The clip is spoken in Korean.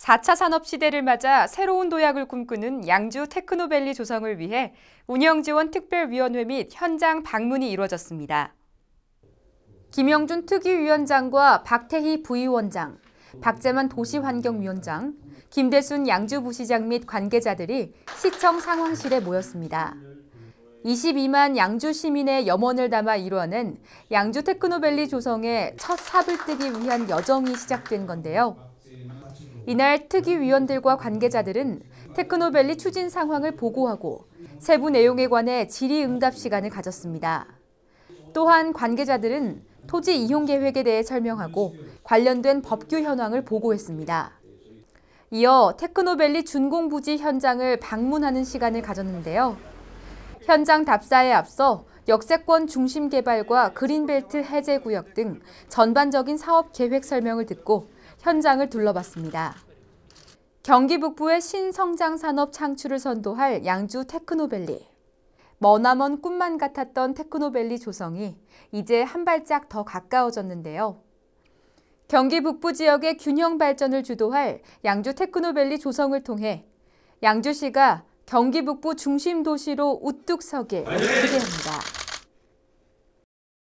4차 산업시대를 맞아 새로운 도약을 꿈꾸는 양주 테크노밸리 조성을 위해 운영지원 특별위원회 및 현장 방문이 이루어졌습니다. 김영준 특위위원장과 박태희 부위원장, 박재만 도시환경위원장, 김대순 양주부시장 및 관계자들이 시청 상황실에 모였습니다. 22만 양주 시민의 염원을 담아 이루어낸 양주 테크노밸리 조성의 첫 삽을 뜨기 위한 여정이 시작된 건데요. 이날 특위위원들과 관계자들은 테크노밸리 추진 상황을 보고하고 세부 내용에 관해 질의응답 시간을 가졌습니다. 또한 관계자들은 토지 이용 계획에 대해 설명하고 관련된 법규 현황을 보고했습니다. 이어 테크노밸리 준공부지 현장을 방문하는 시간을 가졌는데요. 현장 답사에 앞서 역세권 중심 개발과 그린벨트 해제 구역 등 전반적인 사업 계획 설명을 듣고 현장을 둘러봤습니다. 경기 북부의 신성장 산업 창출을 선도할 양주 테크노밸리. 머나먼 꿈만 같았던 테크노밸리 조성이 이제 한 발짝 더 가까워졌는데요. 경기 북부 지역의 균형 발전을 주도할 양주 테크노밸리 조성을 통해 양주시가 경기 북부 중심 도시로 우뚝 서길 기대합니다.